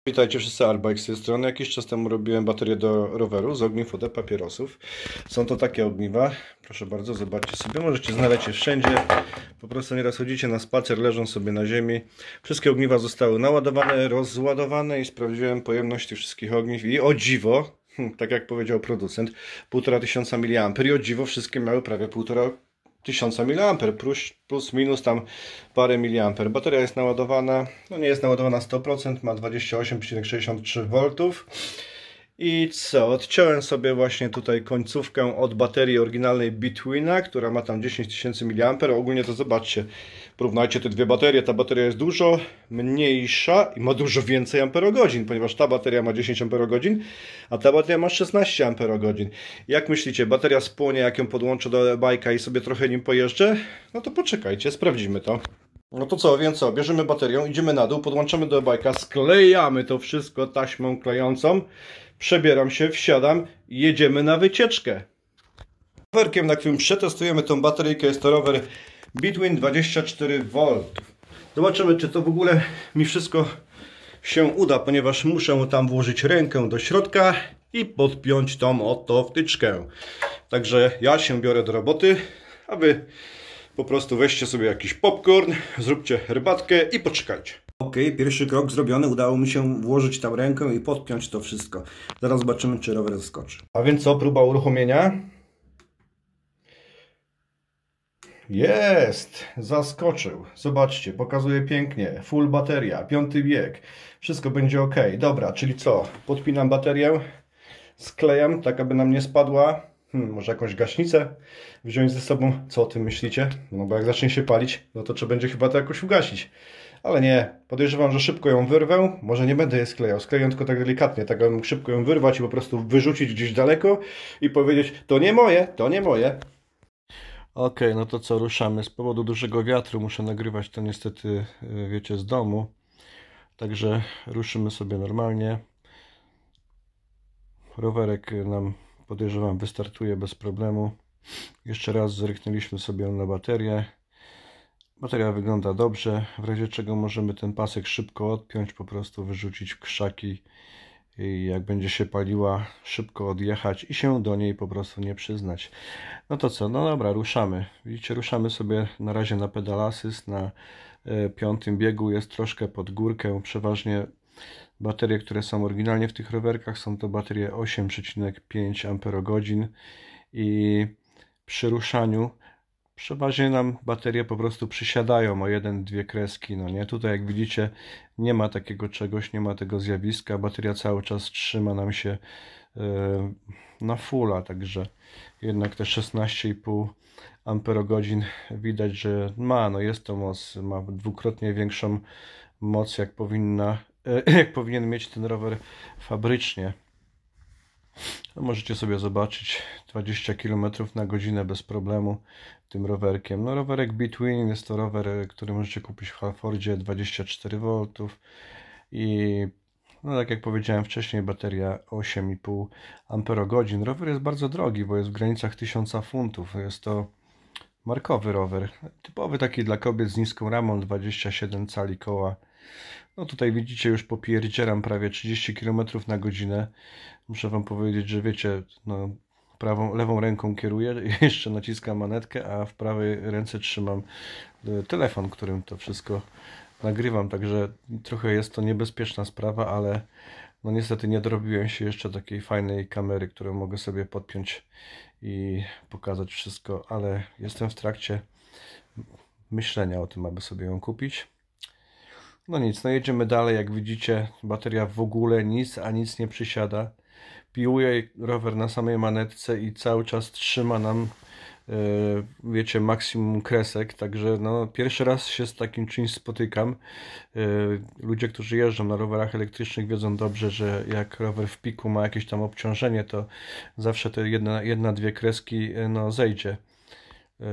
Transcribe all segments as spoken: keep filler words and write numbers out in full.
Witajcie wszyscy, Arbike z tej strony. Jakiś czas temu robiłem baterię do roweru z ogniw od papierosów. Są to takie ogniwa. Proszę bardzo, zobaczcie sobie. Możecie znaleźć je wszędzie. Po prostu nieraz chodzicie na spacer, leżą sobie na ziemi. Wszystkie ogniwa zostały naładowane, rozładowane i sprawdziłem pojemność tych wszystkich ogniw. I o dziwo, tak jak powiedział producent, półtora tysiąca miliamperów. I o dziwo wszystkie miały prawie półtora tysiąca miliamperów, plus, plus minus tam parę miliamperów. Bateria jest naładowana, no nie jest naładowana sto procent, ma dwadzieścia osiem przecinek sześćdziesiąt trzy woltów. I co? Odciąłem sobie właśnie tutaj końcówkę od baterii oryginalnej Betweena, która ma tam dziesięć tysięcy miliamperów. Ogólnie to zobaczcie, porównajcie te dwie baterie. Ta bateria jest dużo mniejsza i ma dużo więcej amperogodzin, ponieważ ta bateria ma dziesięć amperogodzin, a ta bateria ma szesnaście amperogodzin. Jak myślicie, bateria spłonie, jak ją podłączę do bajka i sobie trochę nim pojeżdżę? No to poczekajcie, sprawdzimy to. No to co, więc co, bierzemy baterię, idziemy na dół, podłączamy do bajka, sklejamy to wszystko taśmą klejącą, przebieram się, wsiadam i jedziemy na wycieczkę. Rowerkiem, na którym przetestujemy tą bateryjkę, jest to rower Between dwadzieścia cztery woltów. Zobaczymy, czy to w ogóle mi wszystko się uda, ponieważ muszę tam włożyć rękę do środka i podpiąć tą oto wtyczkę. Także ja się biorę do roboty, a wy po prostu weźcie sobie jakiś popcorn, zróbcie herbatkę i poczekajcie. Ok, pierwszy krok zrobiony. Udało mi się włożyć tam rękę i podpiąć to wszystko. Zaraz zobaczymy, czy rower zaskoczy. A więc co? Próba uruchomienia. Jest! Zaskoczył. Zobaczcie, pokazuje pięknie. Full bateria, piąty bieg. Wszystko będzie ok. Dobra, czyli co? Podpinam baterię, sklejam, tak aby nam nie spadła. Hmm, może jakąś gaśnicę wziąć ze sobą. Co o tym myślicie? No bo jak zacznie się palić, no to trzeba będzie chyba to jakoś ugasić. Ale nie, podejrzewam, że szybko ją wyrwę. Może nie będę je sklejał. Skleję tylko tak delikatnie, tak abym mógł szybko ją wyrwać i po prostu wyrzucić gdzieś daleko i powiedzieć: to nie moje, to nie moje. Ok, no to co, ruszamy. Z powodu dużego wiatru muszę nagrywać to niestety, wiecie, z domu. Także ruszymy sobie normalnie. Rowerek nam, podejrzewam, wystartuje bez problemu. Jeszcze raz zerknęliśmy sobie na baterię. Bateria wygląda dobrze, w razie czego możemy ten pasek szybko odpiąć, po prostu wyrzucić w krzaki i jak będzie się paliła, szybko odjechać i się do niej po prostu nie przyznać. No to co, no dobra, ruszamy. Widzicie, ruszamy sobie na razie na pedal assist, na e, piątym biegu, jest troszkę pod górkę. Przeważnie baterie, które są oryginalnie w tych rowerkach, są to baterie osiem przecinek pięć amperogodzin i przy ruszaniu przeważnie nam baterie po prostu przysiadają o jeden dwie kreski, no nie? Tutaj jak widzicie nie ma takiego czegoś, nie ma tego zjawiska, bateria cały czas trzyma nam się yy, na fulla, także jednak te szesnaście i pół amperogodzin widać, że ma, no jest to moc, ma dwukrotnie większą moc jak powinna, yy, jak powinien mieć ten rower fabrycznie. No, możecie sobie zobaczyć dwadzieścia kilometrów na godzinę bez problemu tym rowerkiem. No, rowerek Between jest to rower, który możecie kupić w Halfordzie, dwadzieścia cztery woltów i no, tak jak powiedziałem wcześniej, bateria osiem i pół amperogodzin. Rower jest bardzo drogi, bo jest w granicach tysiąc funtów. Jest to markowy rower, typowy taki dla kobiet z niską ramą, dwadzieścia siedem cali koła. No tutaj widzicie, już popierdzieram prawie trzydzieści kilometrów na godzinę. Muszę wam powiedzieć, że wiecie, no, prawą, lewą ręką kieruję, jeszcze naciskam manetkę, a w prawej ręce trzymam telefon, którym to wszystko nagrywam. Także trochę jest to niebezpieczna sprawa, ale no niestety nie dorobiłem się jeszcze takiej fajnej kamery, którą mogę sobie podpiąć i pokazać wszystko, ale jestem w trakcie myślenia o tym, aby sobie ją kupić. No nic, no jedziemy dalej. Jak widzicie, bateria w ogóle nic, a nic nie przysiada. Piłuje rower na samej manetce i cały czas trzyma nam, yy, wiecie, maksimum kresek. Także no, pierwszy raz się z takim czymś spotykam. Yy, ludzie, którzy jeżdżą na rowerach elektrycznych, wiedzą dobrze, że jak rower w piku ma jakieś tam obciążenie, to zawsze te jedna, jedna dwie kreski no, zejdzie. Yy,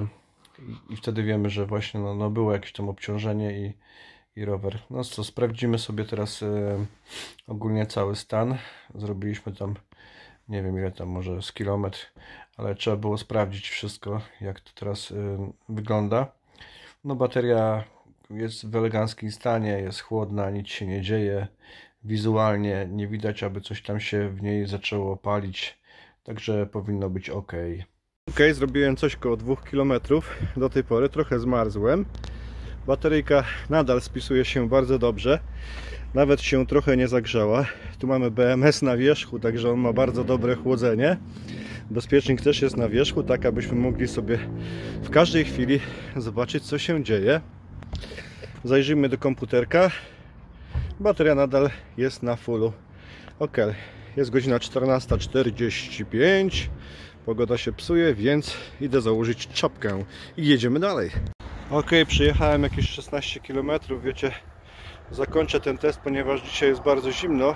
I wtedy wiemy, że właśnie no, no było jakieś tam obciążenie i i rower. No co, sprawdzimy sobie teraz e, ogólnie cały stan. Zrobiliśmy tam, nie wiem ile tam, może z kilometr, ale trzeba było sprawdzić wszystko, jak to teraz e, wygląda. No bateria jest w eleganckim stanie, jest chłodna, nic się nie dzieje. wizualnie nie widać, aby coś tam się w niej zaczęło palić, także powinno być ok. Ok, zrobiłem coś koło dwóch kilometrów do tej pory, trochę zmarzłem. Bateryjka nadal spisuje się bardzo dobrze, nawet się trochę nie zagrzała. Tu mamy B M S na wierzchu, także on ma bardzo dobre chłodzenie. Bezpiecznik też jest na wierzchu, tak abyśmy mogli sobie w każdej chwili zobaczyć, co się dzieje. Zajrzyjmy do komputerka. Bateria nadal jest na fullu. Ok, jest godzina czternasta czterdzieści pięć. Pogoda się psuje, więc idę założyć czapkę i jedziemy dalej. Ok, przyjechałem jakieś szesnaście kilometrów. Wiecie, zakończę ten test, ponieważ dzisiaj jest bardzo zimno.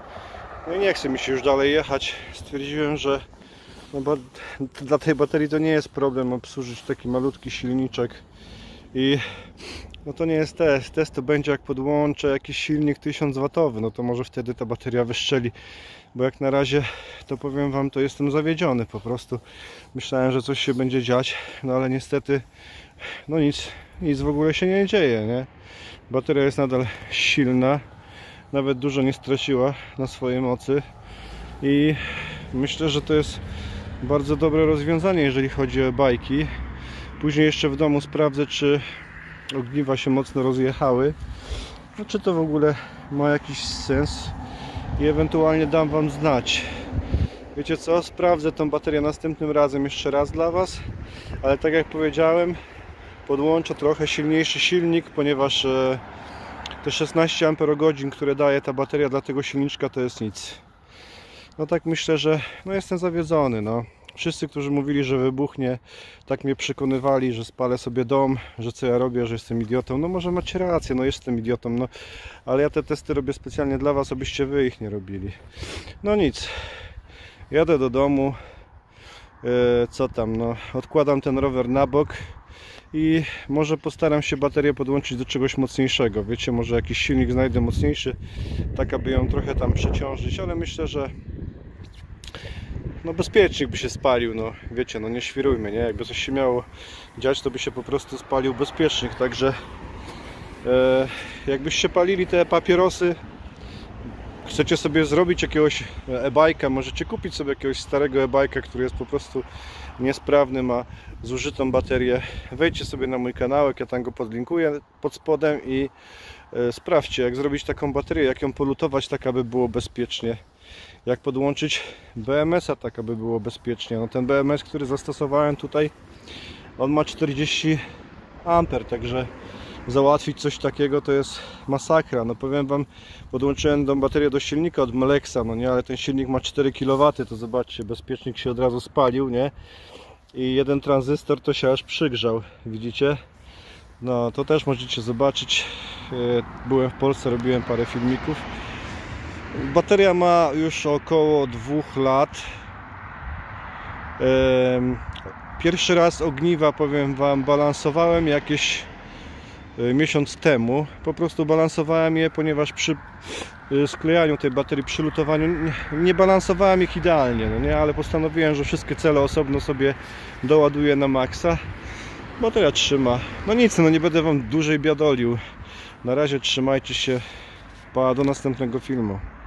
No i nie chce mi się już dalej jechać. Stwierdziłem, że no bo dla tej baterii to nie jest problem obsłużyć taki malutki silniczek. I no to nie jest test. Test to będzie, jak podłączę jakiś silnik tysiąc watowy, no to może wtedy ta bateria wystrzeli. Bo jak na razie, to powiem wam, to jestem zawiedziony po prostu. Myślałem, że coś się będzie dziać, no ale niestety no nic, nic w ogóle się nie dzieje, nie? Bateria jest nadal silna, nawet dużo nie straciła na swojej mocy i myślę, że to jest bardzo dobre rozwiązanie, jeżeli chodzi o bajki. Później jeszcze w domu sprawdzę, czy ogniwa się mocno rozjechały, no czy to w ogóle ma jakiś sens i ewentualnie dam wam znać. Wiecie co, sprawdzę tą baterię następnym razem jeszcze raz dla was, ale tak jak powiedziałem, podłączę trochę silniejszy silnik, ponieważ te szesnaście amperogodzin, które daje ta bateria dla tego silniczka, to jest nic. No tak myślę, że no jestem zawiedzony. No. Wszyscy, którzy mówili, że wybuchnie, tak mnie przekonywali, że spalę sobie dom, że co ja robię, że jestem idiotą. No może macie rację, no jestem idiotą, no ale ja te testy robię specjalnie dla was, abyście wy ich nie robili. No nic, jadę do domu, yy, co tam, no odkładam ten rower na bok i może postaram się baterię podłączyć do czegoś mocniejszego. Wiecie, może jakiś silnik znajdę mocniejszy, tak aby ją trochę tam przeciążyć, ale myślę, że no bezpiecznik by się spalił, no wiecie, no nie świrujmy, nie? Jakby coś się miało dziać, to by się po prostu spalił bezpiecznik, także e, jakbyście palili te papierosy, chcecie sobie zrobić jakiegoś e-bike'a, możecie kupić sobie jakiegoś starego e-bike'a, który jest po prostu niesprawny, ma zużytą baterię. Wejdźcie sobie na mój kanałek, ja tam go podlinkuję pod spodem i e, sprawdźcie, jak zrobić taką baterię, jak ją polutować tak, aby było bezpiecznie. Jak podłączyć B M S-a tak, aby było bezpiecznie. No ten B M S, który zastosowałem tutaj, on ma czterdzieści amperów, także załatwić coś takiego to jest masakra. No powiem wam, podłączyłem tą baterię do silnika od Melexa, no nie, ale ten silnik ma cztery kilowatowe, to zobaczcie, bezpiecznik się od razu spalił, nie? I jeden tranzystor to się aż przygrzał, widzicie? No to też możecie zobaczyć. Byłem w Polsce, robiłem parę filmików. Bateria ma już około dwóch lat. Pierwszy raz ogniwa, powiem wam, balansowałem jakieś miesiąc temu. Po prostu balansowałem je, ponieważ przy sklejaniu tej baterii, przy lutowaniu nie balansowałem ich idealnie, no nie? Ale postanowiłem, że wszystkie cele osobno sobie doładuję na maksa. Bateria trzyma. No nic, no nie będę wam dłużej biadolił. Na razie trzymajcie się. Pa, do następnego filmu.